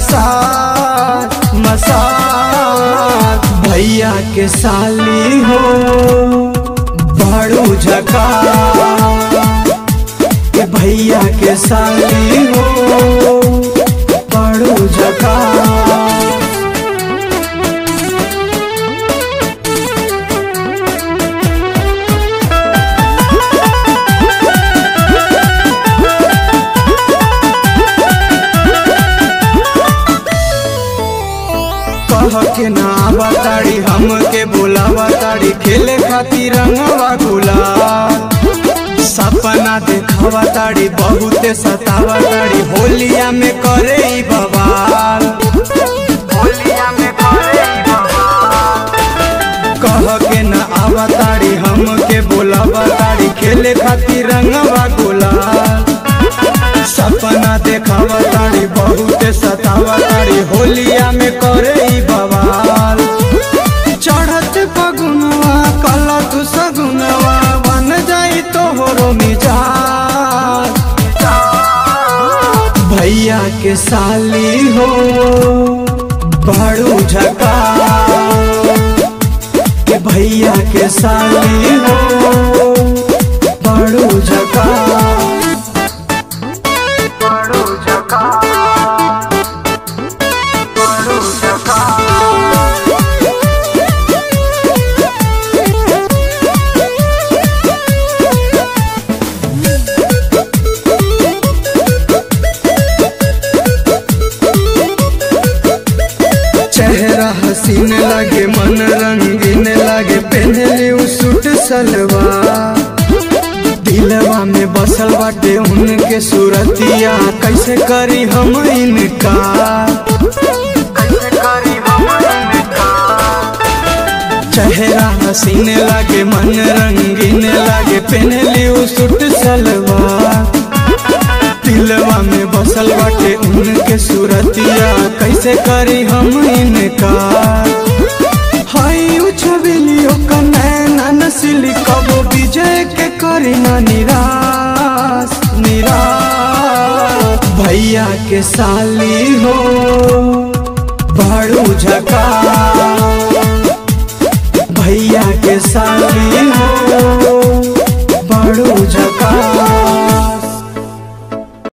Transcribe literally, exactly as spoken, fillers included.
Massage massage. भैया के साली हो बड़ू झका, भैया के साली हो बड़ू झका। कह के ना बताड़ी हमके बोलावा ताड़ी, खेले खातिर रंगवा गुलाल। सपना देखावा ताड़ी बहुते सतावा ताड़ी, होलिया में करे ई बवाल, होलिया में करे ई बवाल। कह के ना आवा ताड़ी हमके बोलावा ताड़ी, खेले खातिर रंगवा गुलाल। सपना देखावा ताड़ी बहुते सतावा ताड़ी, होलिया में करे ई बवाल। चढ़त फगुनवा कला तू सगुनवा, बन जाई तोहरो मिजाज। भैया के साली हो बड़ू झका, के भैया के साली हो बड़ू झका। चेहरा हसीन लगे मन रंगीन लगे, पहनले उ सूट सलवार। दिलवा में बसल बाटे उनके सूरतिया, कैसे करी हम इनकार, कैसे करी हम इनकार। चेहरा हसीन लगे मन रंगीन लगे, पहनले उ सूट सलवार। दिलवा में बसल बाटे उनके सूरतिया, कैसे करी हम इनकार। हाय उछबिलियो का नैना नस्ली, कबो विजय के करी ना निराश निराश। भैया के साली हो बड़ू झका, भैया के साली हो बड़ू झका।